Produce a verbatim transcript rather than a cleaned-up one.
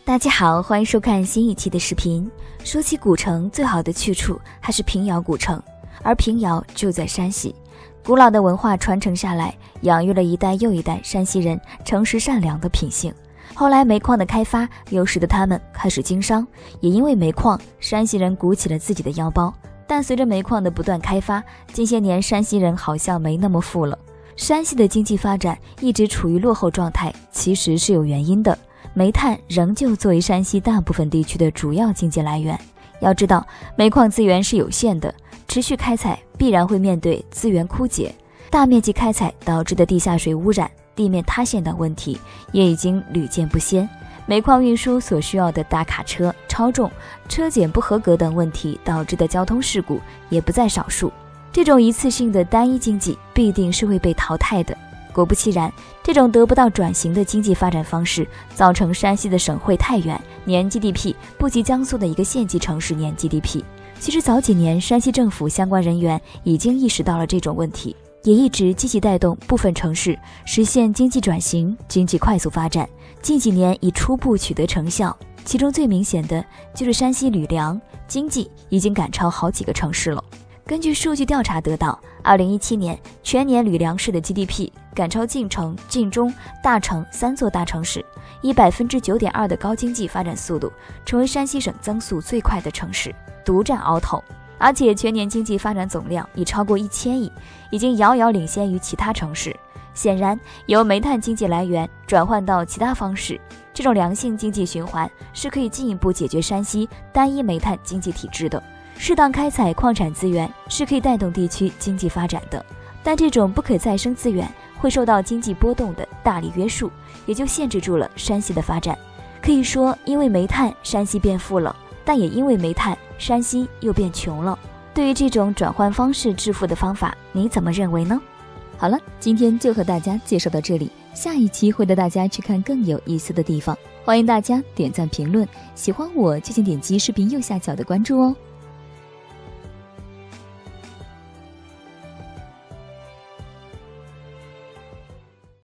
大家好，欢迎收看新一期的视频。说起古城，最好的去处还是平遥古城，而平遥就在山西。古老的文化传承下来，养育了一代又一代山西人诚实善良的品性。后来煤矿的开发又使得他们开始经商，也因为煤矿，山西人鼓起了自己的腰包。但随着煤矿的不断开发，近些年山西人好像没那么富了。山西的经济发展一直处于落后状态，其实是有原因的。煤炭仍旧作为山西大部分地区的主要经济来源。要知道，煤矿资源是有限的，持续开采必然会面对资源枯竭，大面积开采导致的地下水污染、地面塌陷等问题也已经屡见不鲜。煤矿运输所需要的大卡车、超重、车检不合格等问题导致的交通事故也不在少数。这种一次性的单一经济必定是会被淘汰的。果不其然，这种得不到转型的经济发展方式，造成山西的省会太原年 G D P 不及江苏的一个县级城市年 G D P。 其实早几年山西政府相关人员已经意识到了这种问题，也一直积极带动部分城市实现经济转型、经济快速发展，近几年已初步取得成效。其中最明显的就是山西吕梁经济已经赶超好几个城市了。根据数据调查得到，二零一七年全年吕梁市的 G D P 赶超晋城、晋中、大城三座大城市，以 百分之九点二 的高经济发展速度，成为山西省增速最快的城市，独占鳌头。而且全年经济发展总量已超过一千亿，已经遥遥领先于其他城市。显然，由煤炭经济来源转换到其他方式，这种良性经济循环是可以进一步解决山西单一煤炭经济体制的。适当开采矿产资源是可以带动地区经济发展的，但这种不可再生资源会受到经济波动的大力约束，也就限制住了山西的发展。可以说，因为煤炭，山西变富了，但也因为煤炭，山西又变穷了。对于这种转换方式致富的方法，你怎么认为呢？好了，今天就和大家介绍到这里，下一期会带大家去看更有意思的地方。欢迎大家点赞评论，喜欢我就请点击视频右下角的关注哦。